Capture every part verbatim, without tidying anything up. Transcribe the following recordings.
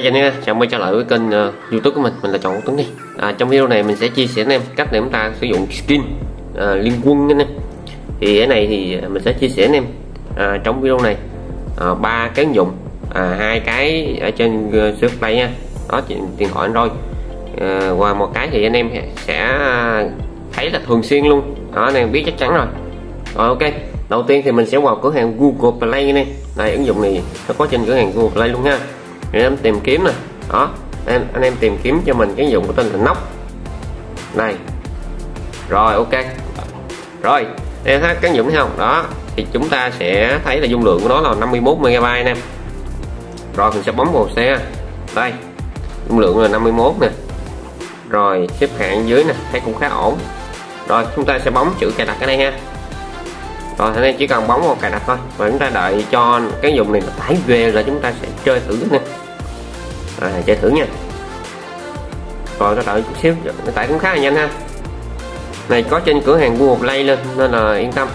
Hi anh em, chào mừng trở lại với kênh uh, YouTube của mình, mình là Chọn Quốc Tuấn đi. À, trong video này mình sẽ chia sẻ anh em cách để chúng ta sử dụng skin uh, liên quân anh em. Thì cái này thì mình sẽ chia sẻ anh em uh, trong video này ba uh, cái ứng dụng, hai uh, cái ở trên uh, Surf Play nha. Đó, điện thoại Android. Uh, và một cái thì anh em sẽ thấy là thường xuyên luôn. Đó, anh em biết chắc chắn rồi. Rồi ok. Đầu tiên thì mình sẽ vào cửa hàng Google Play này. Đây, ứng dụng này nó có trên cửa hàng Google Play luôn ha. Để em tìm kiếm nè. Đó, anh, anh em tìm kiếm cho mình cái ứng dụng có tên là Nox. Này. Rồi ok. Rồi, em thấy cái ứng dụng thấy không? Đó, thì chúng ta sẽ thấy là dung lượng của nó là năm mươi mốt mê ga bai nè. Rồi mình sẽ bấm vào xe. Đây. Dung lượng là năm mươi mốt nè. Rồi xếp hạng dưới nè, thấy cũng khá ổn. Rồi chúng ta sẽ bấm chữ cài đặt ở đây ha. Rồi anh em chỉ cần bấm vào cài đặt thôi, và chúng ta đợi cho cái dùng này tải về là chúng ta sẽ chơi thử nè. À, chơi thử nha. Rồi nó đợi chút xíu, nó tải cũng khá là nhanh ha. Này có trên cửa hàng Google Play lên nên là yên tâm.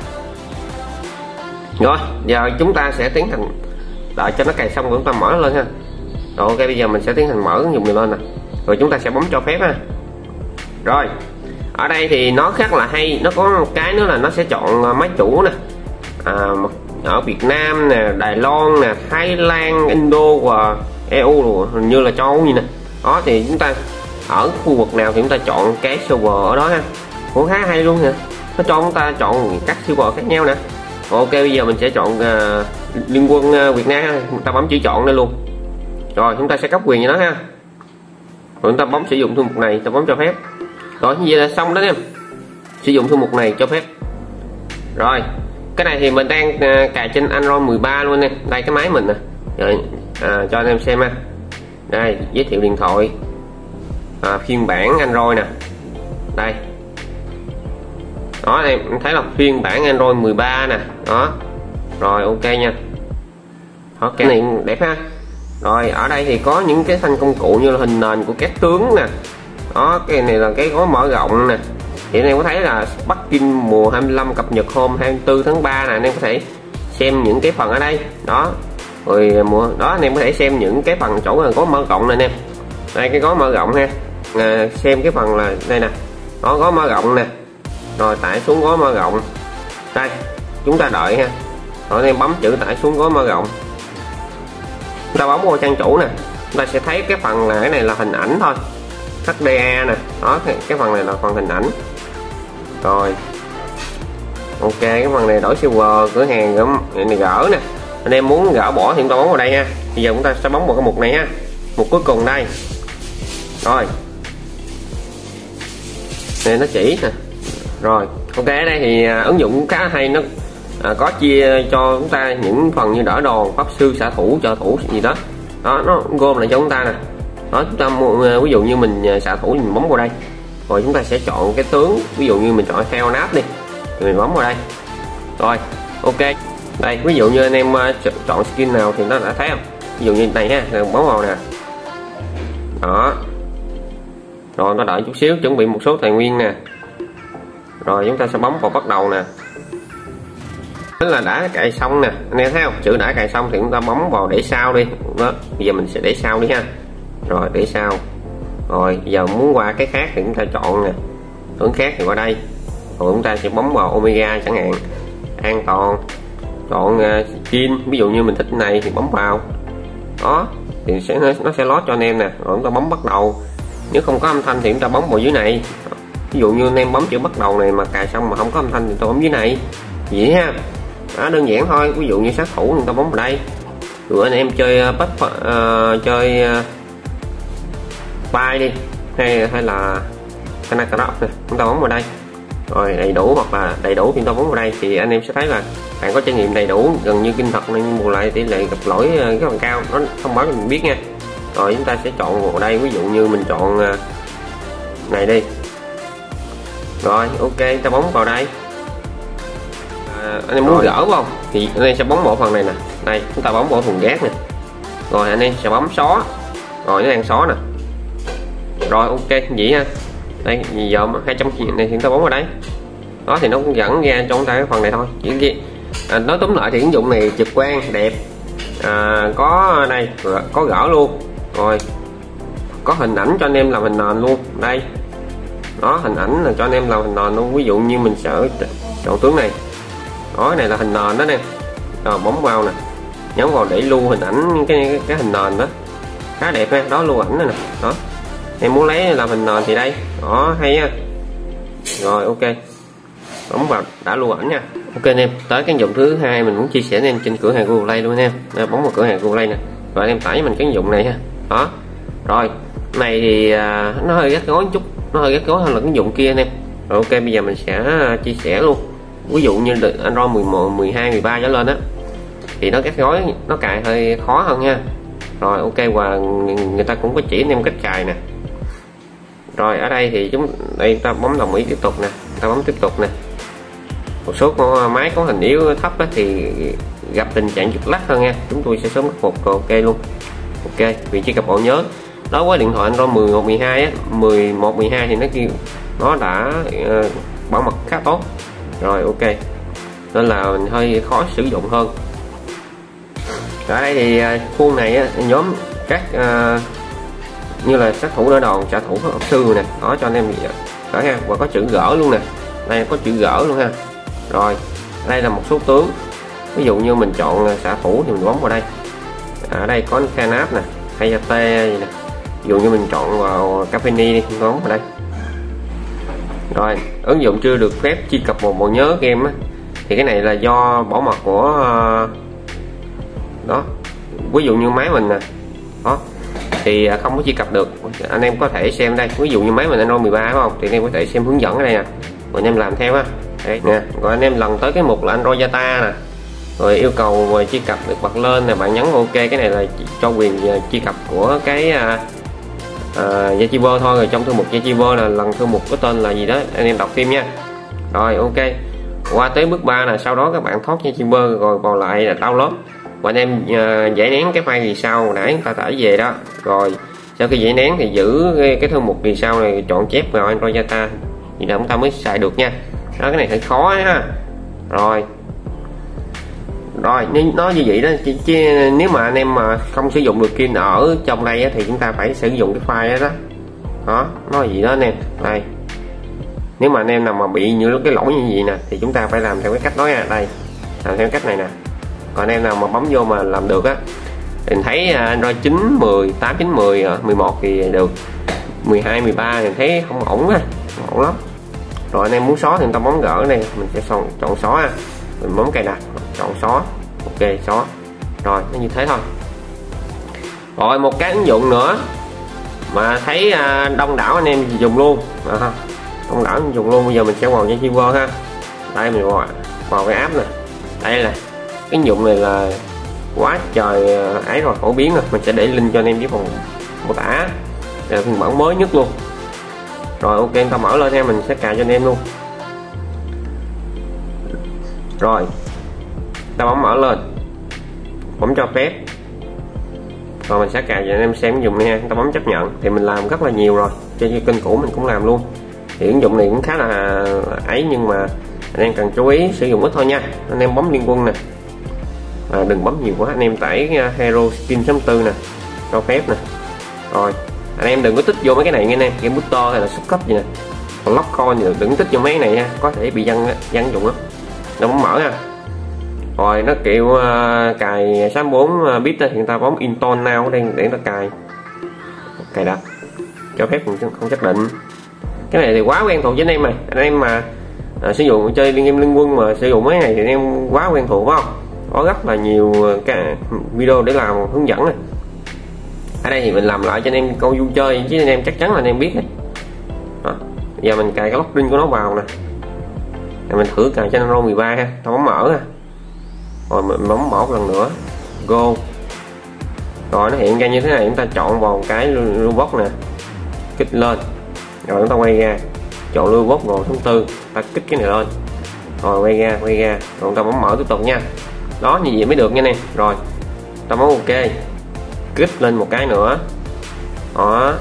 Rồi giờ chúng ta sẽ tiến hành đợi cho nó cài xong rồi chúng ta mở nó lên ha. Rồi ok, bây giờ mình sẽ tiến hành mở cái dùng này lên nè. Rồi chúng ta sẽ bấm cho phép ha. Rồi ở đây thì nó khác là hay, nó có một cái nữa là nó sẽ chọn máy chủ nè, à, ở Việt Nam nè, Đài Loan nè, Thái Lan, Indo và e u rồi, hình như là châu Âu gì nè. Đó thì chúng ta ở khu vực nào thì chúng ta chọn cái server ở đó ha, cũng khá hay luôn nè. Nó cho chúng ta chọn các server khác nhau nè. Ok, bây giờ mình sẽ chọn uh, Liên Quân uh, Việt Nam ha. Chúng ta bấm chữ chọn đây luôn. Rồi chúng ta sẽ cấp quyền cho nó ha. Rồi chúng ta bấm sử dụng thư mục này, ta bấm cho phép. Rồi như vậy là xong đó em. Sử dụng thư mục này cho phép. Rồi cái này thì mình đang uh, cài trên Android mười ba luôn nè. Đây cái máy mình nè. Rồi à, cho anh em xem ha. Đây giới thiệu điện thoại, à, phiên bản Android nè. Đây. Đó em thấy là phiên bản Android mười ba nè. Đó. Rồi ok nha. Đó, cái này đẹp ha. Rồi ở đây thì có những cái thanh công cụ như là hình nền của các tướng nè. Đó, cái này là cái gói mở rộng nè. Thì anh em có thấy là Sparking mùa hai mươi lăm cập nhật hôm hai mươi tư tháng ba nè, anh em có thể xem những cái phần ở đây. Đó. Rồi mùa đó anh em có thể xem những cái phần chỗ là gói mở rộng này anh em. Đây cái gói mở rộng ha. À, xem cái phần là đây nè. Đó, gói mở rộng nè. Rồi tải xuống gói mở rộng. Đây, chúng ta đợi ha. Rồi anh em bấm chữ tải xuống gói mở rộng. Chúng ta bấm vào trang chủ nè. Chúng ta sẽ thấy cái phần là cái này là hình ảnh thôi. hát đê a nè. Đó, cái phần này là phần hình ảnh. Rồi ok, cái phần này đổi server cửa hàng này gỡ nè. Anh em muốn gỡ bỏ thì chúng ta bấm vào đây ha. Bây giờ chúng ta sẽ bấm vào cái mục này ha. Mục cuối cùng đây. Rồi này nó chỉ nè. Rồi ok, ở đây thì à, ứng dụng khá hay. Nó à, có chia cho chúng ta những phần như đỡ đòn, pháp sư, xạ thủ, trợ thủ gì đó. Đó, nó gom lại cho chúng ta nè. Đó, chúng ta ví dụ như mình xạ thủ thì mình bấm vào đây. Rồi chúng ta sẽ chọn cái tướng, ví dụ như mình chọn theo nát đi thì mình bấm vào đây. Rồi ok, đây ví dụ như anh em chọn skin nào thì nó đã thấy không, ví dụ như này ha, bấm vào nè. Đó, rồi nó đợi chút xíu chuẩn bị một số tài nguyên nè. Rồi chúng ta sẽ bấm vào bắt đầu nè. Tức là đã cài xong nè, anh em thấy không, chữ đã cài xong thì chúng ta bấm vào để sau đi. Đó, bây giờ mình sẽ để sau đi ha. Rồi để sau. Rồi giờ muốn qua cái khác thì chúng ta chọn nè, hướng khác thì qua đây. Rồi chúng ta sẽ bấm vào Omega chẳng hạn, an toàn, chọn uh, skin, ví dụ như mình thích cái này thì bấm vào. Đó thì sẽ nó sẽ lót cho anh em nè. Rồi chúng ta bấm bắt đầu. Nếu không có âm thanh thì chúng ta bấm vào dưới này. Ví dụ như anh em bấm chữ bắt đầu này mà cài xong mà không có âm thanh thì tôi bấm dưới này. Vậy ha. Đó, đơn giản thôi. Ví dụ như sát thủ người ta bấm vào đây. Rồi anh em chơi uh, bắt uh, chơi uh, bay đi, hay hay là Kanakarof này, chúng ta bấm vào đây. Rồi đầy đủ hoặc là đầy đủ thì chúng ta bấm vào đây thì anh em sẽ thấy là bạn có trải nghiệm đầy đủ gần như kinh thật, nên bù lại tỷ lệ gặp lỗi cái phần cao, nó thông báo cho mình biết nha. Rồi chúng ta sẽ chọn vào đây, ví dụ như mình chọn này đi. Rồi ok, ta bấm vào đây. À, anh em muốn rồi gỡ không thì anh em sẽ bấm vào phần này nè. Đây chúng ta bấm vào phần gác nè. Rồi anh em sẽ bấm xóa. Rồi nó đang xóa nè. Rồi ok vậy ha. Đây giờ hai trăm này thì chúng ta bấm vào đấy. Đó thì nó cũng dẫn ra cho chúng ta cái phần này thôi. Chỉ gì à, nói tóm lại thì ứng dụng này trực quan đẹp, à, có đây có gỡ luôn. Rồi có hình ảnh cho anh em làm hình nền luôn đây, đó hình ảnh là cho anh em làm hình nền luôn. Ví dụ như mình sẽ chọn tướng này, đó cái này là hình nền đó nè, rồi bấm vào nè, nhấn vào để lưu hình ảnh cái cái, cái hình nền đó, khá đẹp nha, đó lưu ảnh này nè. Đó em muốn lấy làm hình nền thì đây, đó hay nha. Rồi ok, bấm vào đã lưu ảnh nha. Ok anh em, tới cái ứng dụng thứ hai mình muốn chia sẻ anh em trên cửa hàng Google Play luôn nha. Đây, bấm vào cửa hàng Google Play nè, rồi anh em tải cho mình cái ứng dụng này ha. Đó rồi này thì à, nó hơi gắt gối chút, nó hơi gắt gối hơn là cái ứng dụng kia anh em. Rồi ok, bây giờ mình sẽ chia sẻ luôn. Ví dụ như Android mười một, mười hai, mười ba trở lên á thì nó gắt gối, nó cài hơi khó hơn nha. Rồi ok, và người ta cũng có chỉ anh em cách cài nè. Rồi ở đây thì chúng đây ta bấm đồng ý tiếp tục nè, ta bấm tiếp tục nè. Một số con máy có hình yếu thấp á, thì gặp tình trạng giật lắc hơn nha, chúng tôi sẽ sớm khắc phục. Ok luôn. Ok, vị trí cặp bộ nhớ đối với điện thoại Android mười một, mười hai á, mười một, mười hai thì nó kêu nó đã uh, bảo mật khá tốt rồi. Ok, nên là hơi khó sử dụng hơn. Ở đây thì uh, khuôn này á, nhóm các uh, như là sát thủ đỡ đòn, xạ thủ pháp sư nè, đó cho anh em đó ha, và có chữ gỡ luôn nè, đây có chữ gỡ luôn ha. Rồi đây là một số tướng, ví dụ như mình chọn xạ thủ thì mình bấm vào đây, ở đây có Khanap nè, Hayate gì nè. Ví dụ như mình chọn vào Capini đi, bấm vào đây. Rồi ứng dụng chưa được phép truy cập một bộ nhớ game á, thì cái này là do bảo mật của đó. Ví dụ như máy mình nè, đó thì không có truy cập được. Anh em có thể xem đây, ví dụ như máy mình Android mười ba phải không, thì anh em có thể xem hướng dẫn ở đây nè, rồi anh em làm theo á. Đấy nè, rồi anh em lần tới cái mục là Android data nè, rồi yêu cầu rồi truy cập được bật lên nè, bạn nhấn ok. Cái này là cho quyền truy cập của cái Yachiver uh, thôi. Rồi trong thư mục Yachiver là lần thư mục có tên là gì đó, anh em đọc thêm nha. Rồi ok, qua tới bước ba là sau đó các bạn thoát Yachiver rồi vào lại là download, và anh em uh, giải nén cái file gì sau nãy chúng ta tải về đó. Rồi sau khi giải nén thì giữ cái, cái thư mục gì sau này, chọn chép vào Android data thì là chúng ta mới xài được nha. Đó, cái này hơi khó ấy ha. Rồi rồi nó như vậy đó chứ, chứ nếu mà anh em mà không sử dụng được Kin ở trong đây á, thì chúng ta phải sử dụng cái file đó. Đó nó gì đó anh em. Đây, nếu mà anh em nào mà bị như cái lỗi như vậy nè thì chúng ta phải làm theo cái cách đó nha. Đây, làm theo cách này nè. Còn anh em nào mà bấm vô mà làm được á, thì thấy Android chín, mười, tám, chín, mười, mười một thì được, mười hai, mười ba thì thấy không ổn á, không ổn lắm. Rồi anh em muốn xóa thì người ta bấm gỡ đây, mình sẽ chọn, chọn xóa, mình bấm cài đặt, chọn xóa. Ok, xóa. Rồi nó như thế thôi. Rồi một cái ứng dụng nữa mà thấy đông đảo anh em dùng luôn, à, đông đảo anh dùng luôn. Bây giờ mình sẽ vào Yachiver ha. Đây mình vào, vào cái app nè. Đây là cái ứng dụng này là quá trời ấy rồi, phổ biến rồi. Mình sẽ để link cho anh em dưới phần mô tả. Đây là phiên bản mới nhất luôn. Rồi ok, ta mở lên em, mình sẽ cài cho anh em luôn. Rồi ta bấm mở lên, bấm cho phép, rồi mình sẽ cài cho anh em xem ứng dụng này ha. Ta bấm chấp nhận thì mình làm rất là nhiều rồi, trên kênh cũ mình cũng làm luôn. Thì ứng dụng này cũng khá là ấy, nhưng mà anh em cần chú ý sử dụng ít thôi nha. Anh em bấm liên quân nè, à, đừng bấm nhiều quá. Anh em tải Hero Skin chấm bốn nè, cho phép nè. Rồi anh em đừng có tích vô mấy cái này nghe anh em, game booster hay là xuất cấp gì nè, còn lock coin thì đừng tích vô mấy cái này nha, có thể bị dân dân dụng lắm. Nó bấm mở ha. Rồi nó kiểu uh, cài sáu bốn bit thì người ta bấm install now đây để nó cài, cài đặt, cho phép mình không xác định. Cái này thì quá quen thuộc với anh em này. Anh em mà uh, sử dụng chơi liên game liên quân mà sử dụng mấy này thì anh em quá quen thuộc phải không? Có rất là nhiều cái video để làm hướng dẫn này. Ở đây thì mình làm lại cho anh em câu vui chơi chứ anh em chắc chắn là anh em biết này. Đó. Giờ mình cài cái login của nó vào nè. Rồi mình thử cài cho Android mười ba ha. Tao bấm mở ha. Rồi mình bấm mở một lần nữa. Go. Rồi nó hiện ra như thế này, chúng ta chọn vào cái lưu box nè. Kích lên. Rồi chúng ta quay ra. Chọn lưu box vào số tư, ta kích cái này lên. Rồi quay ra, quay ra. Rồi chúng ta bấm mở tiếp tục nha. Đó, như vậy mới được nha em. Rồi. Ta bấm ok. Kích lên một cái nữa. Đó.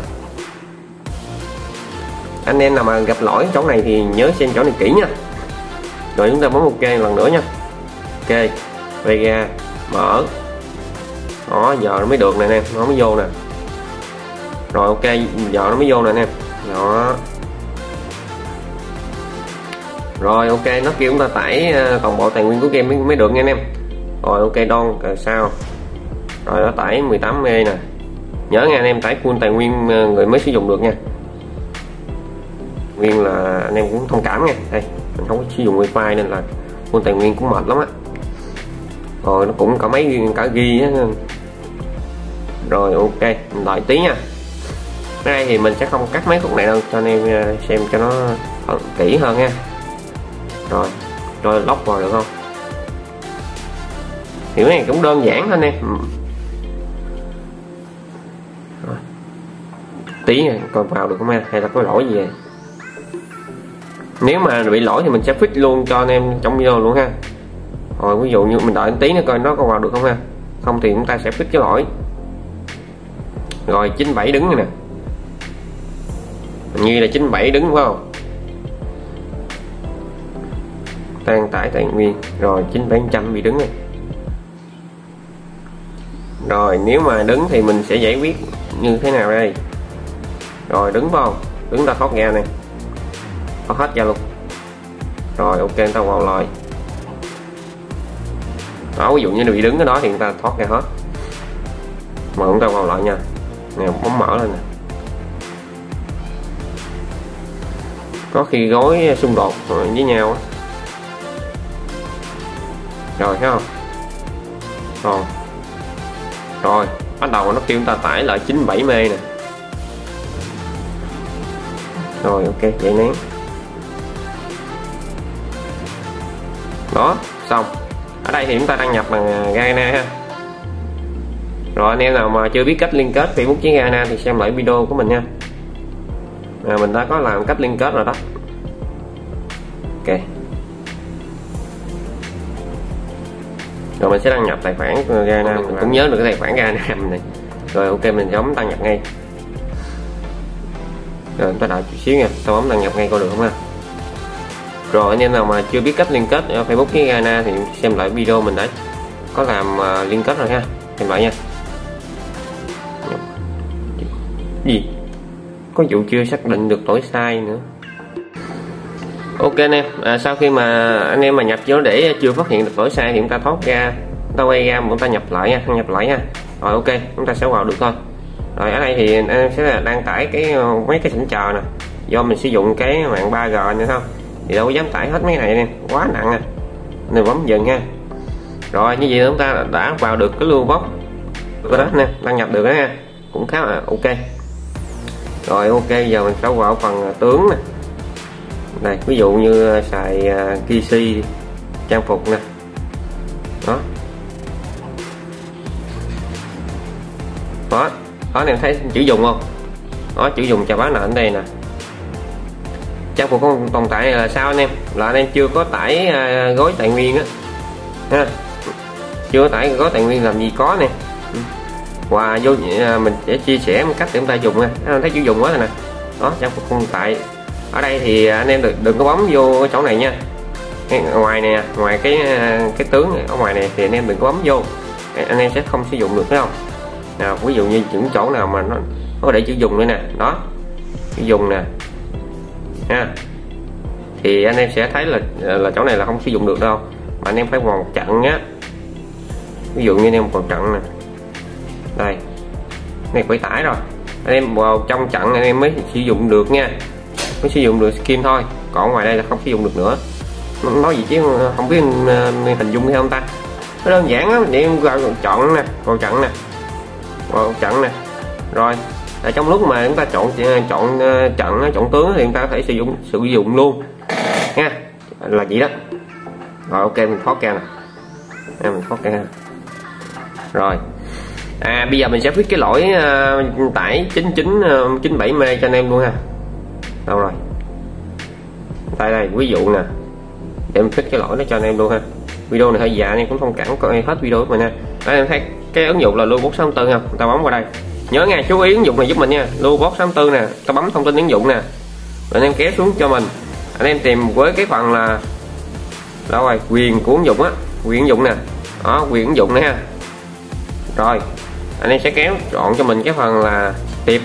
Anh em nào mà gặp lỗi chỗ này thì nhớ xem chỗ này kỹ nha. Rồi chúng ta bấm ok lần nữa nha. Ok, quay ra, mở. Đó, giờ nó mới được nè em, nó mới vô nè. Rồi ok, giờ nó mới vô nè anh em. Đó. Rồi ok, nó kêu chúng ta tải toàn bộ tài nguyên của game mới, mới được nha anh em. Rồi ok, đon sao. Rồi nó tải mười tám mê nè. Nhớ nha anh em, tải full tài nguyên người mới sử dụng được nha. Nguyên là anh em cũng thông cảm nha. Đây, mình không có sử dụng wifi nên là full tài nguyên cũng mệt lắm á. Rồi nó cũng có mấy cả ghi á. Rồi ok, mình đợi tí nha. Cái đây thì mình sẽ không cắt mấy khúc này đâu, cho anh em xem cho nó kỹ hơn nha. Rồi, rồi lóc vào được không? Thì cái này cũng đơn giản thôi anh em. Rồi. Tí này coi vào được không nha, hay là có lỗi gì vậy? Nếu mà bị lỗi thì mình sẽ fix luôn cho anh em trong video luôn ha. Rồi ví dụ như mình đợi tí nữa coi nó có vào được không ha. Không thì chúng ta sẽ fix cái lỗi. Rồi chín mươi bảy đứng rồi nè. Như là chín mươi bảy đứng phải không? Tan tải tài nguyên. Rồi chín mươi bảy phần trăm bị đứng rồi. Rồi nếu mà đứng thì mình sẽ giải quyết như thế nào đây? Rồi đứng vào, đứng ta thoát ra này, thoát hết ra luôn. Rồi ok, người ta vào lại. Đó, ví dụ như bị đứng cái đó thì người ta thoát ra hết. Mà chúng ta vào lại nha. Nè, bấm mở lên nè. Có khi gối xung đột với nhau á. Rồi thấy không? Rồi. Rồi, bắt đầu nó kêu chúng ta tải lại chín mươi bảy mê nè. Rồi ok, vậy nén. Đó, xong. Ở đây thì chúng ta đăng nhập bằng Garena ha. Rồi anh em nào mà chưa biết cách liên kết Facebook với Garena thì xem lại video của mình nha. À, mình đã có làm cách liên kết rồi đó. Ok. Rồi mình sẽ đăng nhập tài khoản Garena, mình cũng nhớ được cái tài khoản Garena này. Rồi ok, mình sẽ bấm đăng nhập ngay. Rồi chúng ta đợi chút xíu nha, tôi bấm đăng nhập ngay coi được không ha. Rồi anh em nào mà chưa biết cách liên kết Facebook với Garena thì xem lại video mình đã có làm uh, liên kết rồi ha, xem lại nha. Gì? Có vụ chưa xác định được lỗi sai nữa. Ok anh em, à, sau khi mà anh em mà nhập vô để chưa phát hiện được lỗi sai thì chúng ta thoát ra, chúng ta quay ra, chúng ta nhập lại nha, nhập lại nha. Rồi ok, chúng ta sẽ vào được thôi. Rồi ở đây thì anh em sẽ là đăng tải cái mấy cái chỉnh chờ nè, do mình sử dụng cái mạng ba G nữa không, thì đâu có dám tải hết mấy này nè, quá nặng à, nên bấm dừng ha. Rồi như vậy chúng ta đã vào được cái lưu box của đó nè, đăng nhập được đó nha, cũng khá là ok. Rồi ok, giờ mình sẽ vào phần tướng nè. Đây, ví dụ như xài uh, pê xê trang phục nè. Đó. Đó, đó anh em thấy chữ dùng không? Đó, chữ dùng chào bán lệnh đây nè. Trang phục không tồn tại là sao anh em? Là anh em chưa có tải uh, gói tài nguyên á. Ha. Chưa có tải gói tài nguyên làm gì có nè. Và vô uh, mình sẽ chia sẻ một cách để chúng ta dùng nha. Anh thấy chữ dùng quá rồi nè. Đó, trang phục không tồn tại. Ở đây thì anh em đừng, đừng có bấm vô chỗ này nha. Ngoài nè, ngoài cái cái tướng này, ở ngoài này thì anh em đừng có bấm vô, anh em sẽ không sử dụng được, thấy không? Nào, ví dụ như những chỗ nào mà nó có để chữ dùng nữa nè, đó, chữ dùng nè, ha, thì anh em sẽ thấy là là chỗ này là không sử dụng được đâu, mà anh em phải vào một trận nhá. Ví dụ như anh em vào trận nè, đây, này phải tải rồi, anh em vào trong trận anh em mới sử dụng được nha, mới sử dụng được skin thôi, còn ngoài đây là không sử dụng được nữa. Nói gì chứ không biết hình dung hay không ta, nó đơn giản lắm. Để em vào chọn nè, vào trận nè, vào trận nè. Rồi ở trong lúc mà chúng ta chọn chọn trận, chọn tướng thì chúng ta có thể sử dụng sử dụng luôn nha, là vậy đó. Rồi ok, mình thoát ra nè, à, mình thoát ra. Rồi à, bây giờ mình sẽ fix cái lỗi uh, tải chín chín chín bảy mê cho anh em luôn ha. Đâu rồi, đây đây ví dụ nè, để mình fix cái lỗi đó cho anh em luôn ha. Video này hơi dài nên cũng thông cảm coi hết video của mình nha. Đây em thấy cái ứng dụng là Lootbox sáu mươi tư không, ta bấm vào đây, nhớ nghe chú ý ứng dụng này giúp mình nha, Lootbox sáu mươi tư nè, ta bấm thông tin ứng dụng nè, rồi anh em kéo xuống cho mình, anh em tìm với cái phần là đâu rồi, quyền của ứng dụng á, quyền ứng dụng nè, đó, quyền ứng dụng nè ha. Rồi anh em sẽ kéo chọn cho mình cái phần là tiệp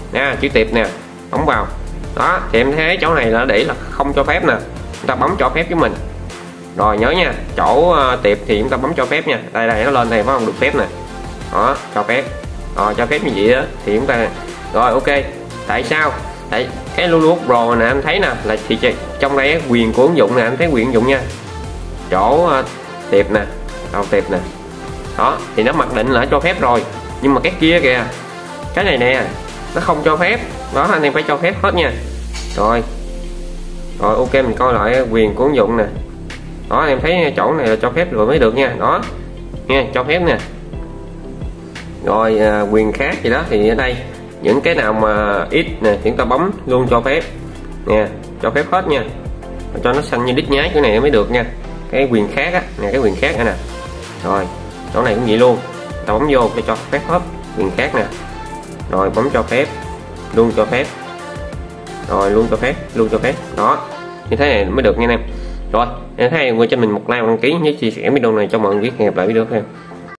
nha, chữ tiệp nè, bấm vào đó thì em thấy chỗ này là để là không cho phép nè, chúng ta bấm cho phép với mình. Rồi nhớ nha, chỗ uh, tiệp thì chúng ta bấm cho phép nha, đây đây nó lên này phải không, được phép nè, đó cho phép, rồi cho phép như vậy đó thì chúng ta rồi ok. Tại sao? Tại cái Lululemon Pro nè anh thấy nè là thì trong đây quyền của ứng dụng nè, anh thấy quyền ứng dụng nha, chỗ uh, tiệp nè, đầu tiệp nè, đó thì nó mặc định là cho phép rồi, nhưng mà cái kia kìa, cái này nè nó không cho phép, đó anh em phải cho phép hết nha. Rồi rồi ok, mình coi lại quyền của ứng dụng nè, đó em thấy chỗ này là cho phép rồi mới được nha, đó nha, cho phép nè. Rồi à, quyền khác gì đó thì ở đây những cái nào mà ít nè chúng ta bấm luôn cho phép nè, cho phép hết nha, cho nó xanh như đít nhái cái này mới được nha. Cái quyền khác á nè, cái quyền khác nữa nè, rồi chỗ này cũng vậy luôn, ta bấm vô để cho phép hết quyền khác nè, rồi bấm cho phép, luôn cho phép, rồi luôn cho phép, luôn cho phép, đó như thế này mới được nha anh em. Rồi em thấy quên cho mình một like, đăng ký, nhớ chia sẻ video này cho mọi người biết. Hẹn gặp lại video tiếp theo.